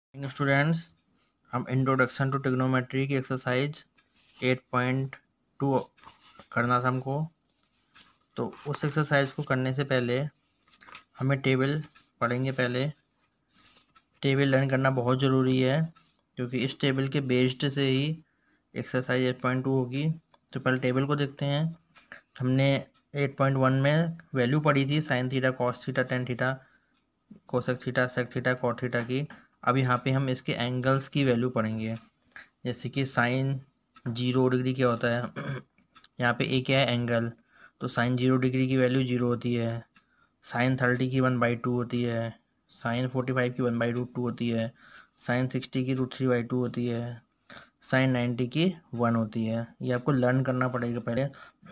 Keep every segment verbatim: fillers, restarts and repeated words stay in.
Students, हम introduction to trigonometry की exercise eight point two करना था हमको। तो उस एक्सरसाइज को करने से पहले हमें टेबल पढ़ेंगे। पहले टेबल लर्न करना बहुत ज़रूरी है, क्योंकि इस टेबल के बेस्ड से ही एक्सरसाइज एट पॉइंट टू होगी। तो पहले टेबल को देखते हैं। हमने एट पॉइंट वन में वैल्यू पढ़ी थी sine theta, cos theta, tan theta, cosec theta, sec theta, cot theta की। अब यहाँ पे हम इसके एंगल्स की वैल्यू पढ़ेंगे। जैसे कि साइन जीरो डिग्री क्या होता है यहाँ पे ए क्या है, एंगल। तो साइन जीरो डिग्री की वैल्यू जीरो होती है। साइन थर्टी की वन बाई टू होती है। साइन फोर्टी फाइव की वन बाई रूट टू होती है। साइन सिक्सटी की रूट थ्री बाई टू होती है। साइन नाइन्टी की वन होती है। ये आपको लर्न करना पड़ेगा पहले।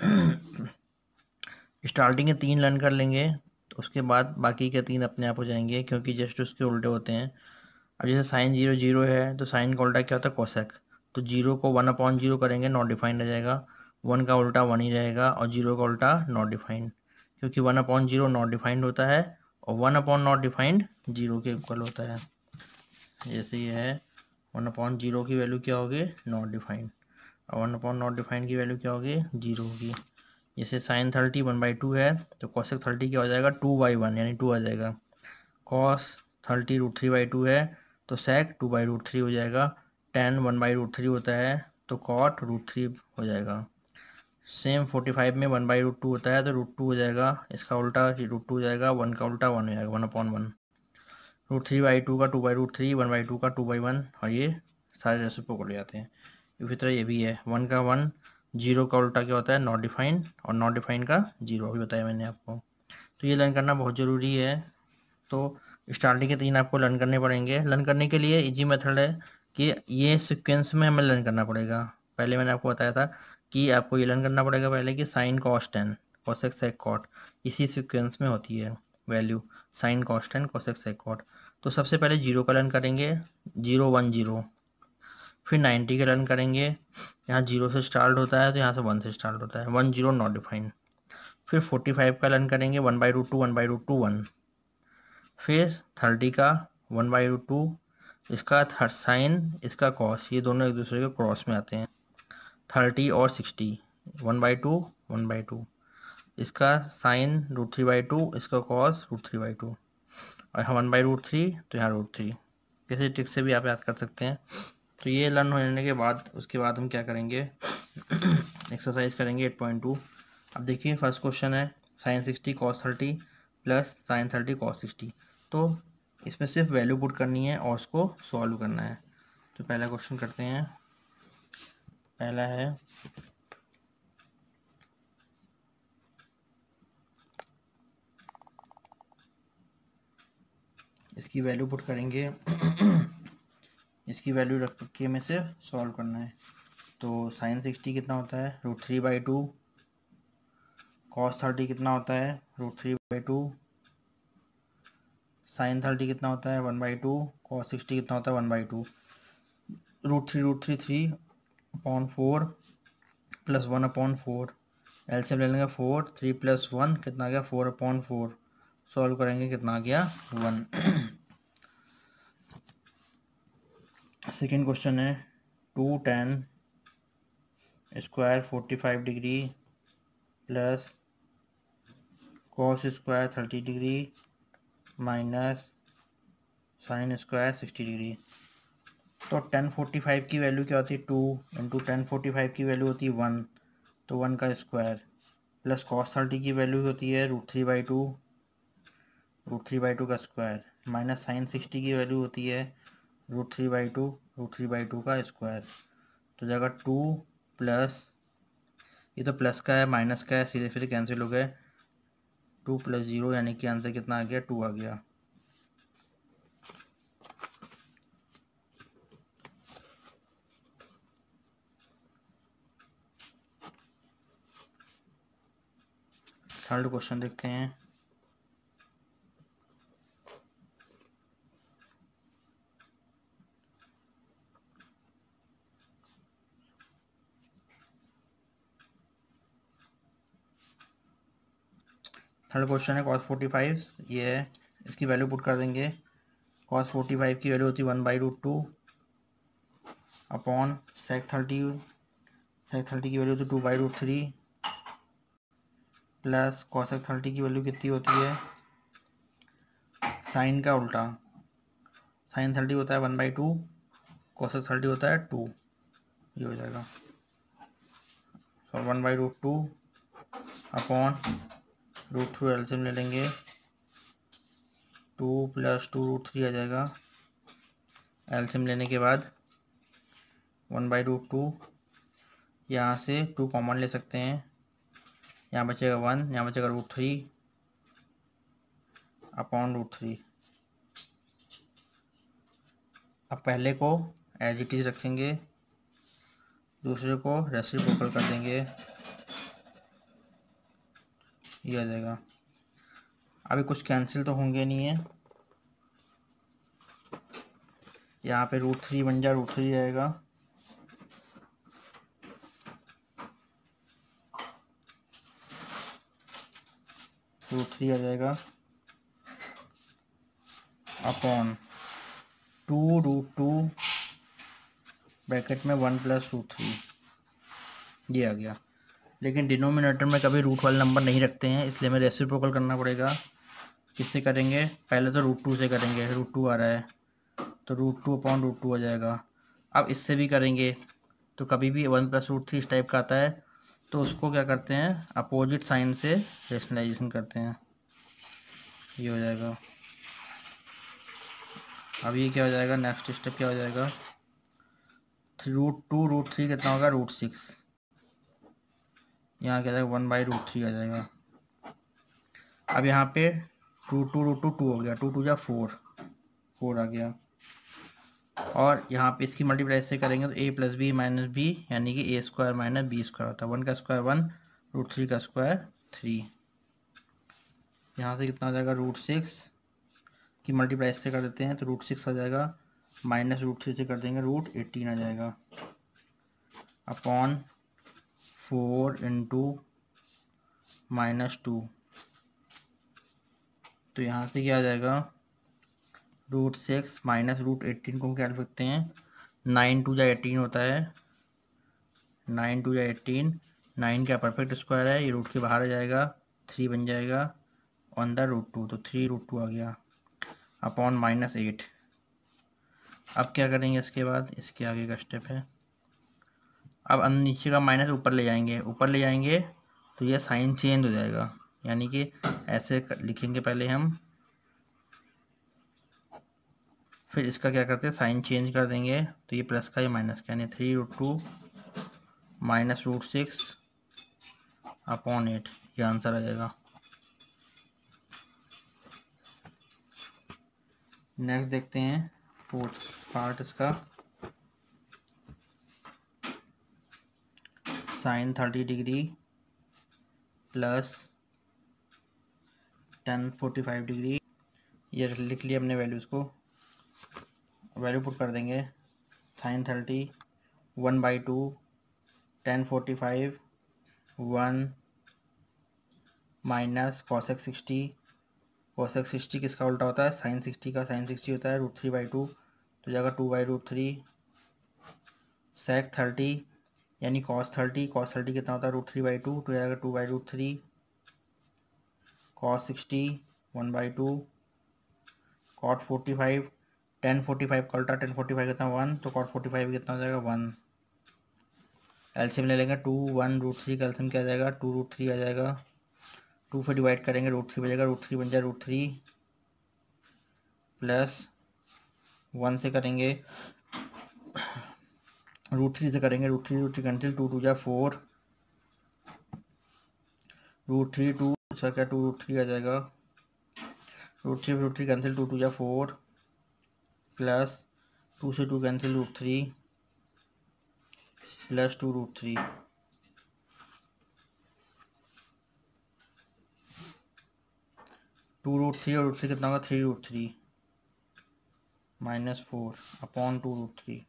स्टार्टिंग के तीन लर्न कर लेंगे, तो उसके बाद बाकी के तीन अपने आप हो जाएंगे, क्योंकि जस्ट उसके उल्टे होते हैं। अब जैसे साइन जीरो जीरो है, तो साइन का उल्टा क्या होता है, कोसेक। तो जीरो को वन अपॉन जीरो करेंगे, नॉट डिफाइंड रह जाएगा। वन का उल्टा वन ही रहेगा, और जीरो का उल्टा नॉट डिफाइंड, क्योंकि one upon zero not defined होता है, और one upon not defined zero के इक्वल होता है। जैसे ये है, वन अपॉन जीरो की वैल्यू क्या होगी, नॉट डिफाइंड, और वन अपॉन नॉट डिफाइंड की वैल्यू क्या होगी, जीरो होगी। जैसे sine thirty one by two है, तो कॉसेक थर्टी क्या हो जाएगा, टू बाई वन, यानी टू आ जाएगा। Cos thirty root three by two है, तो sec two by root three हो जाएगा। Tan one by root three होता है, तो कॉट रूट थ्री हो जाएगा। सेम फोर्टी फाइव में वन बाई रूट टू होता है, तो रूट टू हो जाएगा। इसका उल्टा रूट टू हो जाएगा, वन का उल्टा वन हो जाएगा, one upon one. Root three by two का two by root three, one by two का टू बाई वन, और ये सारे रेसिप्रोकल हो जाते हैं। इसी तरह ये भी है, वन का वन, जीरो का उल्टा क्या होता है, नॉट डिफाइंड, और नॉट डिफाइंड का जीरो, अभी बताया मैंने आपको। तो ये लर्न करना बहुत ज़रूरी है। तो स्टार्टिंग के तीन आपको लर्न करने पड़ेंगे। लर्न करने के लिए इजी मेथड है कि ये सीक्वेंस में हमें लर्न करना पड़ेगा। पहले मैंने आपको बताया था कि आपको ये लर्न करना पड़ेगा पहले कि sine cos tan, cosec sec cot, इसी सीक्वेंस में होती है value, sine cos tan, cosec sec cot. तो सबसे पहले जीरो का लर्न करेंगे, जीरो वन जीरो। फिर नाइन्टी का लर्न करेंगे, यहाँ जीरो से स्टार्ट होता है, तो यहाँ से वन से स्टार्ट होता है, वन जीरो नॉट डिफाइंड। फिर फोर्टी फाइव का लर्न करेंगे, one by root two, one by root two one. फिर थर्टी का वन बाई रूट टू, इसका थर्ड साइन, इसका कॉस, ये दोनों एक दूसरे के क्रॉस में आते हैं। थर्टी और sixty, one by two, one by two, इसका sine root three by two, इसका cos root three by two, और यहाँ वन बाई रूट थ्री, तो यहाँ रूट थ्री। किसी ट्रिक से भी आप याद कर सकते हैं। तो ये लर्न होने के बाद उसके बाद हम क्या करेंगे, एक्सरसाइज करेंगे एट पॉइंट टू। अब देखिए फर्स्ट क्वेश्चन है, sine sixty cos thirty plus sine thirty cos sixty. तो इसमें सिर्फ वैल्यू पुट करनी है और उसको सॉल्व करना है। तो पहला क्वेश्चन करते हैं। पहला है, इसकी वैल्यू पुट करेंगे। इसकी वैल्यू रख के हमें सिर्फ सॉल्व करना है। तो साइन सिक्सटी कितना होता है, root three by two. Cos thirty कितना होता है, root three by two. Sine thirty कितना होता है, one by two. Cos sixty कितना होता है, one by two. Root three root three three upon four plus one upon four. LCM ले लेंगे, फोर, थ्री प्लस वन कितना आ गया, फोर अपॉन फोर। सॉल्व करेंगे, कितना आ गया, वन। सेकेंड क्वेश्चन है, two tan square forty five degree plus cos square thirty degree minus sine square sixty degree. तो टेन फोर्टी फाइव की वैल्यू क्या होती है, two into tan forty five की वैल्यू होती है वन, तो वन का स्क्वायर, प्लस कॉस थर्टी की वैल्यू होती है root three by two, root three by two का स्क्वायर, माइनस साइन सिक्सटी की वैल्यू होती है root three by two, root three by two का स्क्वायर। तो जाएगा टू प्लस, ये तो प्लस का है माइनस का है, सीधे सीधे कैंसिल हो गए। टू प्लस जीरो, यानी कि आंसर कितना आ गया, टू आ गया। थर्ड क्वेश्चन देखते हैं। थर्ड क्वेश्चन है कॉस फोर्टी फाइव, ये है, इसकी वैल्यू पुट कर देंगे। कॉस फोर्टी फाइव की वैल्यू होती है one by root two upon sec thirty sec thirty की वैल्यू होती है two by root three plus cosec thirty की वैल्यू कितनी होती है, साइन का उल्टा, साइन थर्टी होता है one by two, cosec thirty होता है टू, ये हो जाएगा। So one by root two upon root three LCM ले लेंगे, two plus two root three आ जाएगा। एलसीएम लेने के बाद वन बाई रूट टू, यहाँ से टू कॉमन ले सकते हैं, यहाँ बचेगा वन, यहाँ बचेगा root three upon root three. अब पहले को एज इट इज रखेंगे, दूसरे को रेसिप्रोकल कर देंगे, ये आ जाएगा। अभी कुछ कैंसिल तो होंगे नहीं है, यहाँ पे रूट थ्री बन जाए, रूट थ्री आएगा, रूट थ्री आ जाएगा upon two root two bracket में वन प्लस रूट थ्री, ये आ गया। लेकिन डिनोमिनेटर में कभी रूट वाले नंबर नहीं रखते हैं, इसलिए हमें रेसिप्रोकल करना पड़ेगा। किससे करेंगे, पहले तो रूट टू से करेंगे, रूट टू आ रहा है तो root two upon root two आ जाएगा। अब इससे भी करेंगे तो कभी भी वन प्लस रूट थ्री इस टाइप का आता है तो उसको क्या करते हैं, अपोजिट साइन से रेशनलाइजेशन करते हैं, ये हो जाएगा। अब ये क्या हो जाएगा, नेक्स्ट स्टेप क्या हो जाएगा, रूट टू रूट थ्री कितना होगा, रूट सिक्स, यहाँ क्या जाएगा वन बाई रूट थ्री आ जाएगा। अब यहाँ पे two two root two two हो गया, टू टू जा फोर, फोर आ गया। और यहाँ पे इसकी मल्टीप्लाई से करेंगे तो A plus B minus B यानी कि A square minus B square होता है, वन का स्क्वायर वन, रूट थ्री का स्क्वायर थ्री। यहाँ से कितना आ जाएगा, रूट सिक्स की मल्टीप्लाई से कर देते हैं तो रूट सिक्स आ जाएगा, माइनस रूट थ्री से कर देंगे रूट एटीन आ जाएगा upon four into minus two. तो यहाँ से क्या आ जाएगा, root six minus root eighteen को क्या लिख सकते हैं, नाइन टू या एटीन होता है, नाइन टू या एटीन, नाइन का परफेक्ट स्क्वायर है, ये रूट के बाहर आ जाएगा, थ्री बन जाएगा ऑन द रूट टू, तो थ्री रूट टू आ गया अपॉन माइनस एट। अब क्या करेंगे इसके बाद, इसके आगे का स्टेप है, अब नीचे का माइनस ऊपर ले जाएंगे, ऊपर ले जाएंगे तो ये साइन चेंज हो जाएगा, यानी कि ऐसे लिखेंगे पहले हम, फिर इसका क्या करते हैं साइन चेंज कर देंगे तो ये प्लस का ये माइनस का, यानी three root two minus root six upon eight, ये आंसर आ जाएगा। नेक्स्ट देखते हैं फोर्थ पार्ट इसका, sine thirty degree plus tan forty five degree, ये लिख लिया हमने वैल्यूज़ को, वैल्यू पुट कर देंगे, sine thirty one by two, tan forty five one minus cosec sixty, cosec sixty किसका उल्टा होता है, साइन सिक्सटी का, साइन सिक्सटी होता है रूट थ्री बाई टू, तो जाएगा two by root three, sec thirty यानी कॉस थर्टी, कॉस थर्टी कितना होता है रूट थ्री बाई टू, तो जाएगा two by root three, cos sixty one by two, cot forty five, tan forty five का उल्टा, टेन फोर्टी फाइव कितना one, तो कॉट फोर्टी फाइव कितना हो जाएगा वन। एलसीएम ले लेंगे, टू वन रूट थ्री का एलसीएम क्या आ जाएगा, टू रूट थ्री आ जाएगा, टू से डिवाइड करेंगे रूट थ्री बचेगा, रूट थ्री बन जाए रूट थ्री प्लस वन से करेंगे, रूट थ्री से करेंगे, root three root three cancel, two two जा four, root three two sir क्या टू रूट थ्री आ जाएगा, root three root three cancel, two two जा फोर प्लस टू से two cancel root three plus two root three, two root three और root three कितना होगा, three root three minus four upon two root three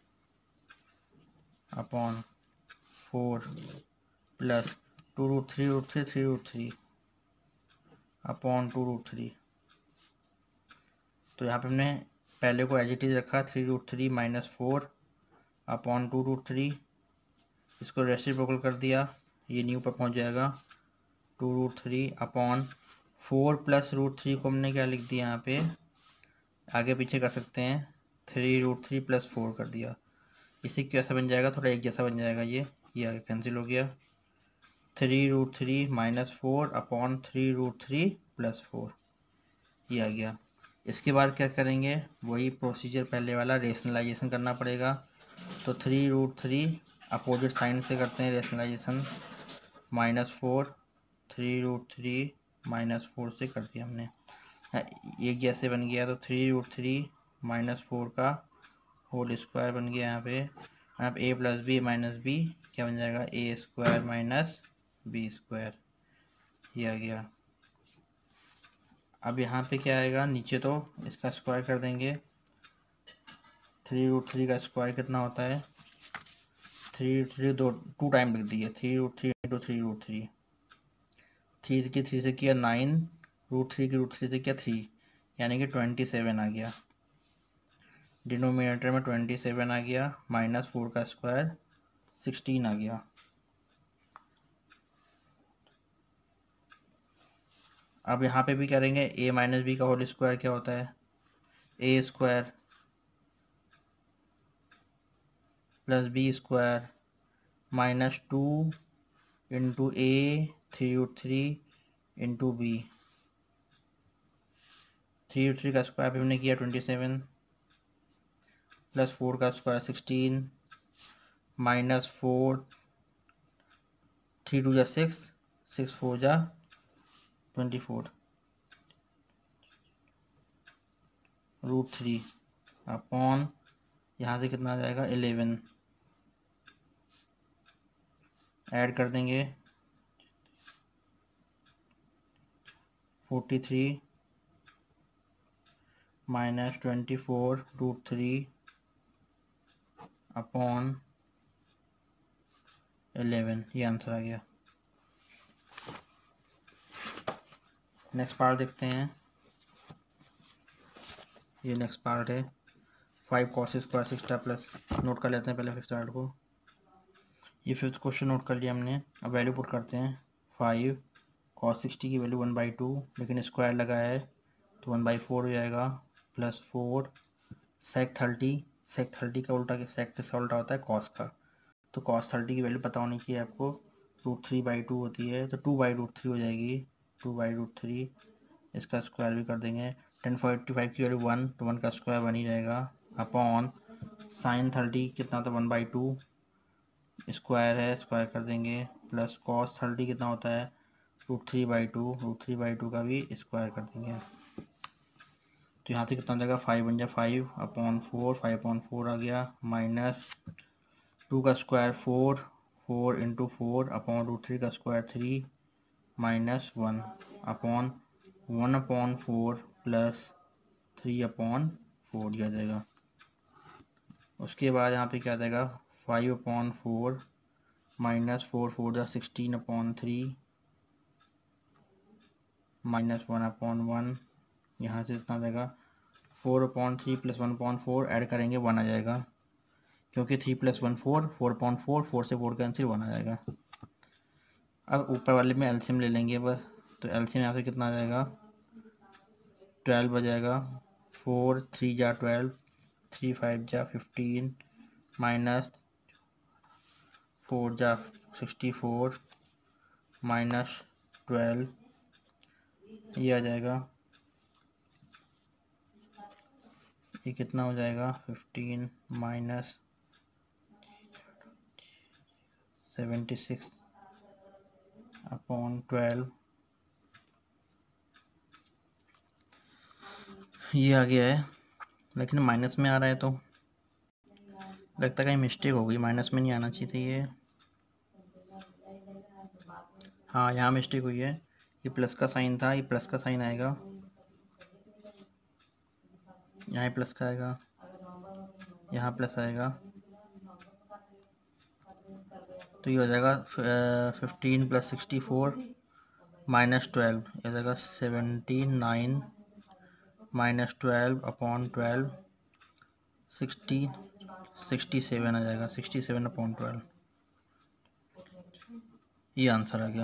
upon four plus two root three root three three root three upon two root three. तो यहाँ पे हमने पहले को as it is रखा, three root three minus four upon two root three, इसको reciprocal कर दिया, ये न्यू पर पहुंच जाएगा, two root three upon four plus root three को हमने क्या लिख दिया यहाँ पे, आगे पीछे कर सकते हैं, three root three plus four कर दिया। इसी कैसा बन जाएगा, थोड़ा एक जैसा बन जाएगा, ये ये आगे कैंसिल हो गया, three root three minus four upon three root three plus four, ये आ गया। इसके बाद क्या करेंगे, वही प्रोसीजर पहले वाला, रेशनलाइजेशन करना पड़ेगा। तो three root three opposite sign से करते हैं rationalisation, minus four, three root three minus four से कर दिया हमने, एक जैसे बन गया। तो three root three minus four का होल स्क्वायर बन गया यहाँ पे, यहाँ पे A plus B minus B क्या बन जाएगा, A square minus B square, ये आ गया। अब यहाँ पे क्या आएगा, नीचे तो इसका स्क्वायर कर देंगे, थ्री रूट थ्री का स्क्वायर कितना होता है, थ्री रूट थ्री दो टू टाइम लिख दिए, three root three into three root three, three की थ्री से किया नाइन, रूट थ्री की रूट थ्री से किया थ्री, यानी कि ट्वेंटी सेवन आ गया। डिनोमिनेटर में ट्वेंटी सेवन आ गया, माइनस फोर का स्क्वायर सिक्सटीन आ गया। अब यहाँ पे भी करेंगे, ए माइनस बी का होल स्क्वायर क्या होता है, A square plus B square minus two into A three root three into B, three root three का स्क्वायर हमने किया ट्वेंटी सेवन, प्लस फोर का square sixteen, minus four, three two जा six, six four जा twenty four, root three upon यहाँ से कितना आ जाएगा इलेवन, ऐड कर देंगे forty three minus twenty four root three upon eleven, ये आंसर आ गया। नेक्स्ट पार्ट देखते हैं, ये नेक्स्ट पार्ट है, five cos square sixty plus, note कर लेते हैं पहले फिफ्थ पार्ट को। ये फिफ्थ क्वेश्चन नोट कर लिया हमने, अब वैल्यू पुट करते हैं, फाइव कॉस सिक्सटी की वैल्यू वन बाई टू, लेकिन स्क्वायर लगा है तो वन बाई फोर हो जाएगा, plus four sec thirty, sec thirty का उल्टा, सेक किसका उल्टा होता है, कॉस का, तो कॉस थर्टी की वैल्यू पता होनी चाहिए आपको, रूट थ्री बाई टू होती है, तो टू बाई रूट थ्री हो जाएगी, टू बाई रूट थ्री, इसका स्क्वायर भी कर देंगे, टेन फोर्टी फाइव की वैल्यू वन, तो वन का स्क्वायर वन ही रहेगा, अपॉन साइन थर्टी कितना था वन बाई टू, स्क्वायर है स्क्वायर कर देंगे, प्लस कॉस थर्टी कितना होता है root three by two, root three by two का भी स्क्वायर कर देंगे। तो यहाँ से कितना हो जाएगा, फाइव बन जाए five upon four, five upon four आ गया, माइनस टू का square four, four into four upon root three का square three, minus one upon one upon four plus three upon four दिया जाएगा। उसके बाद यहाँ पे क्या आ जाएगा, five upon four minus four four जा sixteen upon three, minus one upon one, यहाँ से कितना आ जाएगा, four upon three plus one upon four, add करेंगे वन आ जाएगा, क्योंकि three plus one four, four upon four, four से फोर कैंसिल, वन आ जाएगा। अब ऊपर वाले में एलसीएम ले लेंगे बस, तो एलसीएम यहाँ से कितना आ जाएगा, ट्वेल्व आ जाएगा, फोर थ्री जा ट्वेल्व, थ्री फाइव जा फिफ्टीन, माइनस फोर जा सिक्सटी फोर, माइनस ट्वेल्व, ये आ जाएगा, ये कितना हो जाएगा, fifteen minus seventy six upon twelve, ये आ गया है, लेकिन माइनस में आ रहा है तो लगता है कहीं मिस्टेक हो गई, माइनस में नहीं आना चाहिए था ये, हाँ यहाँ मिस्टेक हुई है, ये प्लस का साइन था, ये प्लस का साइन आएगा, यहाँ प्लस का आएगा, यहाँ प्लस आएगा, तो ये हो जाएगा fifteen plus sixty four minus twelve, ये हो जाएगा seventy nine minus twelve upon twelve, sixty sixty seven आ जाएगा, सिक्सटी सेवन अपॉन ट्वेल्व, ये आंसर आ गया।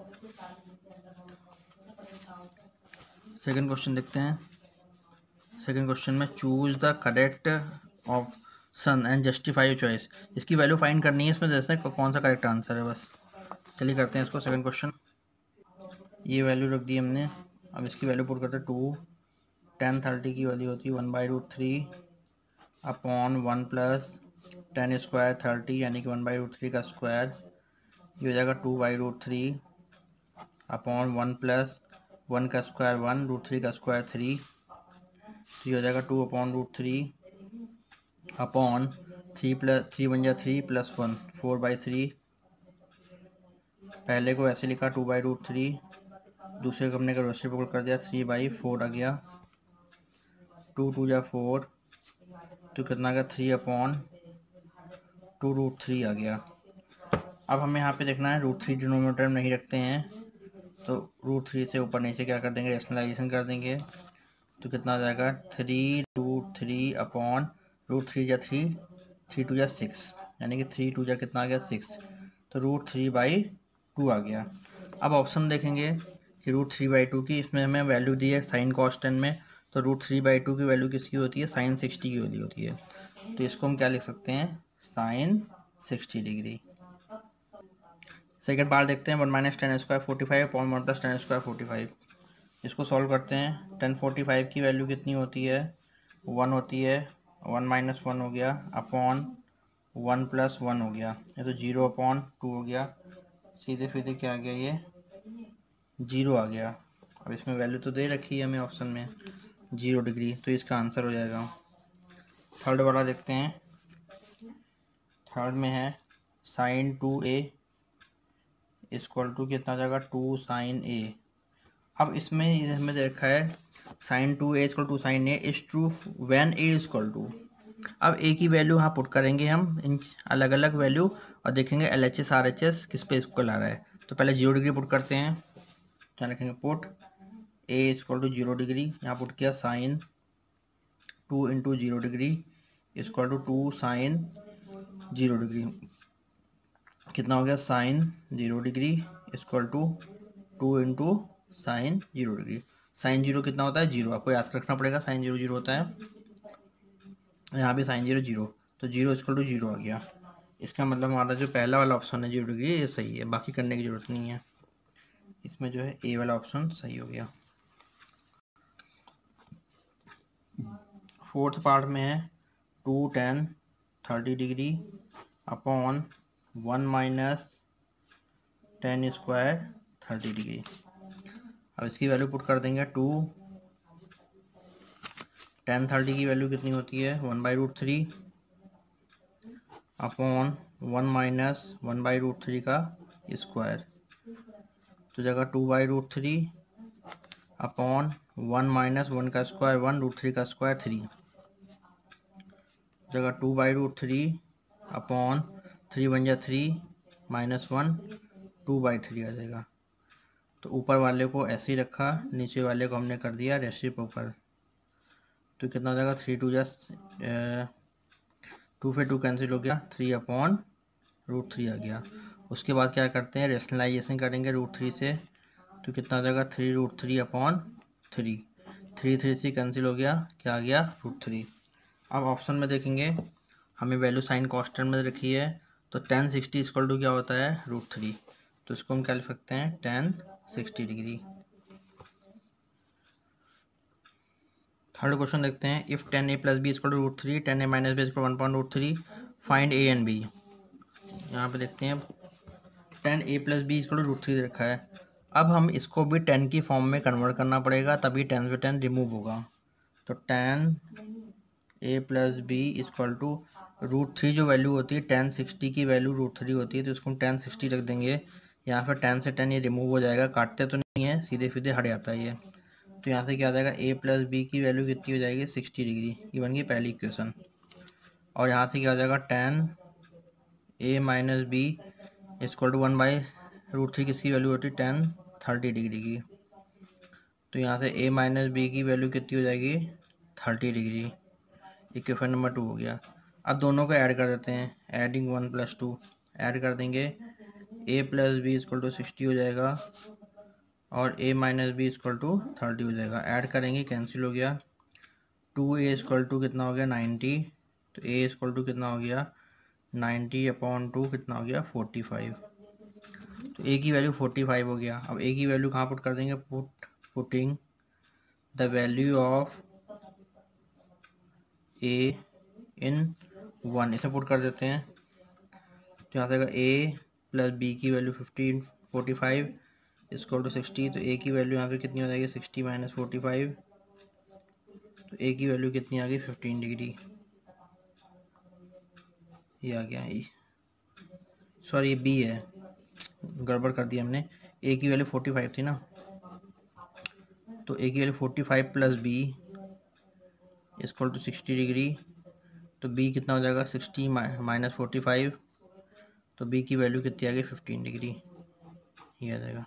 सेकंड क्वेश्चन देखते हैं। सेकंड क्वेश्चन में choose the correct option and justify your choice. इसकी वैल्यू फाइंड करनी है, इसमें जैसे कौन सा करेक्ट आंसर है बस। चलिए करते हैं इसको। सेकंड क्वेश्चन, ये वैल्यू रख दी हमने। अब इसकी वैल्यू पुट करते हैं। टू टेन थर्टी की वैल्यू होती है one by root three upon one plus tan square thirty, यानी कि वन बाई रूट थ्री का स्क्वायर। ये हो जाएगा two by root three upon one plus one का स्क्वायर वन, रूट थ्री का स्क्वायर थ्री। तो ये हो जाएगा two upon root three upon three plus three one जा three plus one, four by three. पहले को ऐसे लिखा टू बाई रूट थ्री, दूसरे को हमने रेसिप्रोकल कर दिया, थ्री बाई फोर आ गया। टू टू जा फोर, तो कितना आ गया three upon two root three आ गया। अब हमें यहाँ पे देखना है रूट थ्री डिनोमिनेटर में नहीं रखते हैं, तो रूट थ्री से ऊपर नीचे क्या कर देंगे, रेशनलाइजेशन कर देंगे। तो कितना आ जाएगा three root three upon root three जा थ्री, थ्री टू जा सिक्स, यानी कि थ्री टू जा कितना आ गया सिक्स, तो रूट थ्री बाई टू आ गया। अब ऑप्शन देखेंगे कि रूट थ्री बाई टू की, इसमें हमें वैल्यू दी है साइन कॉस्टेंट में, तो रूट थ्री बाई टू की वैल्यू किसकी होती है, साइन सिक्सटी की वैल्यू होती है। तो इसको हम क्या लिख सकते हैं, sine sixty degree. Second part देखते हैं। One minus tan square forty five upon one plus tan square forty five. इसको सॉल्व करते हैं। टेन फोर्टी फाइव की वैल्यू कितनी होती है, वन होती है, वन माइनस वन हो गया अपॉन वन प्लस वन हो गया, ये तो जीरो अपॉन टू हो गया। सीधे सीधे क्या आ गया, ये जीरो आ गया। अब इसमें वैल्यू तो दे रखी है हमें ऑप्शन में जीरो डिग्री, तो इसका आंसर हो जाएगा। थर्ड वाला देखते हैं। थर्ड में है sine two A equal to कितना जाएगा, टू साइन ए। अब इसमें हमें देखा है sine two A equal to sine A is true when A equal to. अब ए की वैल्यू यहाँ पुट करेंगे हम, इन अलग अलग वैल्यू, और देखेंगे L H S R H S किस पे इक्वल आ रहा है। तो पहले जीरो डिग्री पुट करते हैं। क्या लिखेंगे, put A equal to zero degree, यहाँ पुट किया sine two into zero degree equal to two sine zero degree, कितना हो गया sine zero degree equal to two into sine zero degree. Sine zero कितना होता है, जीरो, आपको याद रखना पड़ेगा, साइन जीरो जीरो होता है। यहाँ भी साइन जीरो जीरो, तो जीरो इक्वल टू जीरो आ गया। इसका मतलब हमारा जो पहला वाला ऑप्शन है जीरो डिग्री, ये सही है, बाकी करने की जरूरत नहीं है। इसमें जो है ए वाला ऑप्शन सही हो गया। फोर्थ पार्ट में है two tan thirty degree upon one minus tan square thirty degree. अब इसकी वैल्यू पुट कर देंगे। टू टेन थर्टी की वैल्यू कितनी होती है, one by root three upon one minus one by root three का स्क्वायर, तो जगह two by root three upon one minus one का स्क्वायर वन, रूट थ्री का स्क्वायर थ्री, जगह two by root three upon three one जा three minus one, two by three आ जाएगा। तो ऊपर वाले को ऐसे ही रखा, नीचे वाले को हमने कर दिया रेसिप्रोकल। तो कितना हो जाएगा, थ्री टू जा टू पे टू कैंसिल हो गया, थ्री अपॉन रूट थ्री आ गया। उसके बाद क्या करते हैं, रेशनलाइजेशन करेंगे रूट थ्री से, तो कितना हो जाएगा three root three upon three, three three से कैंसिल हो गया, क्या आ गया रूट थ्री। अब ऑप्शन में देखेंगे, हमें वैल्यू साइन कॉन्स्टेंट में रखी है, तो टेन सिक्सटी इक्वल टू क्या होता है, रूट थ्री। तो इसको हम क्या लिख सकते हैं, tan sixty degree. Third question देखते हैं। If tan A plus B equal to root three, tan A minus B equal one point root three, find A and B. यहाँ पे देखते हैं tan A plus B equal to root three रखा है। अब हम इसको भी टेन की फॉर्म में कन्वर्ट करना पड़ेगा, तभी टेन से टेन रिमूव होगा। तो tan A plus B equal to root three जो वैल्यू होती है, टेन सिक्सटी की वैल्यू रूट थ्री होती है, तो इसको हम टेन सिक्सटी रख देंगे। यहाँ पर टेन से टेन ये रिमूव हो जाएगा, काटते तो नहीं है, सीधे सीधे हट जाता है ये। तो यहाँ से क्या आ जाएगा, ए प्लस बी की वैल्यू कितनी हो जाएगी, सिक्सटी डिग्री, ये बन गई पहली इक्वेशन। और यहाँ से क्या हो जाएगा, tan A minus B equal to one by root three किसकी वैल्यू होती है, टेन थर्टी डिग्री की। तो यहाँ से ए माइनस बी की वैल्यू कितनी हो जाएगी, thirty degree. Equation number two हो गया। अब दोनों को ऐड कर देते हैं, adding one plus two, add कर देंगे, A plus B equal to sixty हो जाएगा और A minus B equal to thirty हो जाएगा। ऐड करेंगे, कैंसिल हो गया। टू ए इक्वल टू कितना हो गया, नाइन्टी, तो ए इक्वल टू कितना हो गया, नाइन्टी अपॉन टू कितना हो गया, फोर्टी फाइव। तो ए की वैल्यू फोर्टी फाइव हो गया। अब ए की वैल्यू कहाँ पुट कर देंगे, put putting the value of A in one, इसे पुट कर देते हैं। तो यहाँ से अगर ए प्लस बी की value fifteen forty five equal to sixty, तो ए की वैल्यू यहाँ पे कितनी हो जाएगी, सिक्सटी माइनस फोर्टी फाइव, तो ए की वैल्यू कितनी आ गई, फिफ्टीन डिग्री। ये आ गया, ये सॉरी ये बी है, गड़बड़ कर दिया हमने। ए की वैल्यू फोर्टी फाइव थी ना, तो ए की value forty five plus B equal to sixty degree, तो बी कितना हो जाएगा, सिक्सटी माइनस फोर्टी फाइव, तो बी की वैल्यू कितनी आ गई, फिफ्टीन डिग्री। ये आ जाएगा।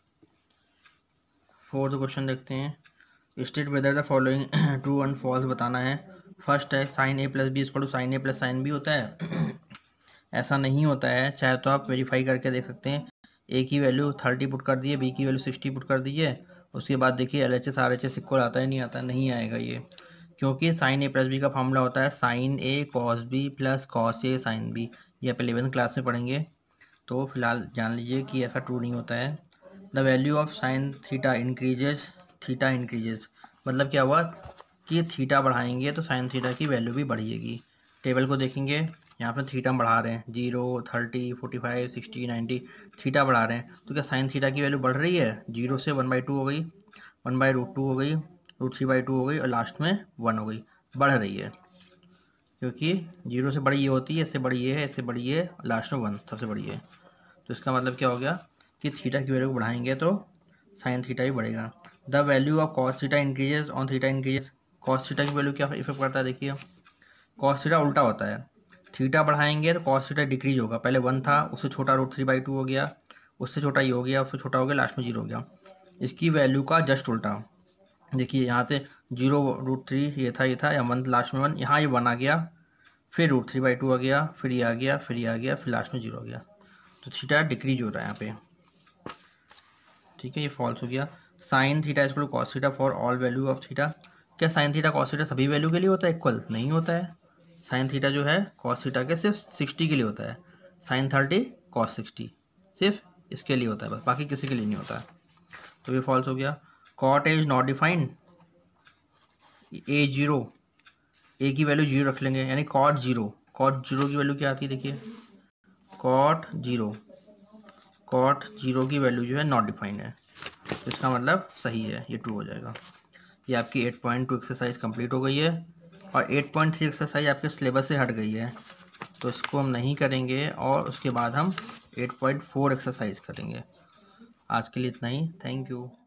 फोर्थ क्वेश्चन देखते हैं। State whether the following true and false बताना है। फर्स्ट है sine A plus B equal to sine A plus sine B होता है। ऐसा नहीं होता है, चाहे तो आप वेरीफाई करके देख सकते हैं। ए की वैल्यू थर्टी पुट कर दिए, बी की वैल्यू सिक्सटी पुट कर दीजिए, उसके बाद देखिए L H S R H S equal आता है, नहीं आता, नहीं आएगा ये, क्योंकि साइन ए प्लस बी का फॉर्मूला होता है sine A cos B plus cos A sine B. ये आप इलेवेंथ क्लास में पढ़ेंगे, तो फिलहाल जान लीजिए कि ऐसा ट्रू नहीं होता है। The value of sine theta increases, theta increases मतलब क्या हुआ कि थीटा बढ़ाएंगे तो साइन थीटा की वैल्यू भी बढ़ेगी। टेबल को देखेंगे, यहाँ पर थीटा बढ़ा रहे हैं, zero, thirty, forty five, sixty, ninety, theta बढ़ा रहे हैं, तो क्या साइन थीटा की वैल्यू बढ़ रही है, जीरो से वन बाई टू हो गई, वन बाई रूट टू हो गई, रूट थ्री बाई टू हो गई और लास्ट में वन हो गई, बढ़ रही है, क्योंकि जीरो से बड़ी ये होती है, इससे बड़ी ये है, इससे बड़ी ये, लास्ट में वन सबसे बड़ी है। तो इसका मतलब क्या हो गया कि थीटा की वैल्यू को बढ़ाएंगे तो साइन थीटा ही बढ़ेगा। The value of cos theta increases on theta increases, cos theta की वैल्यू क्या इफेक्ट करता है, देखिए कॉस थीटा उल्टा होता है, थीटा बढ़ाएंगे तो कॉस थीटा डिक्रीज होगा, पहले वन था, उससे छोटा रूट थ्री बाई टू हो गया, उससे छोटा ये हो गया, उससे छोटा हो गया, लास्ट में जीरो हो गया। इसकी वैल्यू का जस्ट उल्टा, देखिए यहाँ से जीरो रूट थ्री ये था, ये था, या वन लास्ट में वन, यहाँ ये वन आ गया, फिर रूट थ्री बाई टू आ गया, फिर ये आ गया, फिर ये आ गया, फिर लास्ट में जीरो हो गया, तो थीटा डिक्रीज हो रहा है यहाँ पे, ठीक है, ये फॉल्स हो गया। Sine theta is equal to cos theta for all value of theta, क्या साइन थीटा कॉस थीटा सभी वैल्यू के लिए होता है इक्वल, नहीं होता है। साइन थीटा जो है कॉस थीटा के सिर्फ सिक्सटी के लिए होता है, साइन थर्टी कॉस सिक्सटी सिर्फ इसके लिए होता है बस, बाकी किसी के लिए नहीं होता है, तो ये फॉल्स हो गया। Cot A is not defined, A zero, A की वैल्यू जीरो रख लेंगे, यानी कॉट जीरो, कॉट जीरो की वैल्यू क्या आती है, देखिए कॉट जीरो, कॉट जीरो की वैल्यू जो है नॉट डिफाइंड है, तो इसका मतलब सही है, ये ट्रू हो जाएगा। ये आपकी eight point two exercise complete हो गई है और एट पॉइंट थ्री एक्सरसाइज आपके सिलेबस से हट गई है, तो इसको हम नहीं करेंगे और उसके बाद हम एट पॉइंट फोर एक्सरसाइज करेंगे। आज के लिए इतना ही, थैंक यू।